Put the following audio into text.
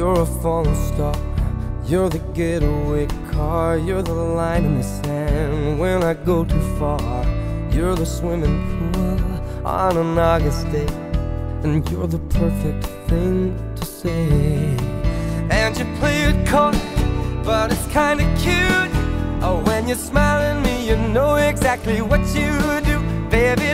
You're a falling star, you're the getaway car, you're the line in the sand when I go too far. You're the swimming pool on an August day, and you're the perfect thing to say. And you play it cold, but it's kinda cute. Oh, when you smile at me, you know exactly what you do. Baby,